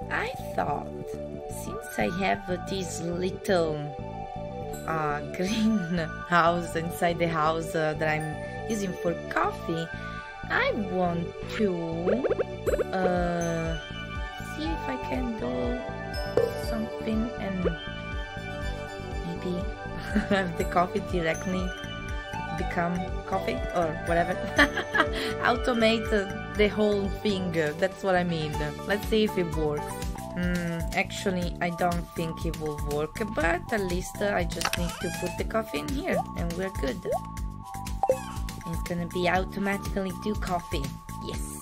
I thought, since I have this little green house inside the house that I'm using for coffee, I want to see if I can do something and maybe have the coffee directly become coffee or whatever. Automate the whole thing, that's what I mean. Let's see if it works. Actually, I don't think it will work, but at least I just need to put the coffee in here and we're good. It's gonna be automatically do coffee. Yes.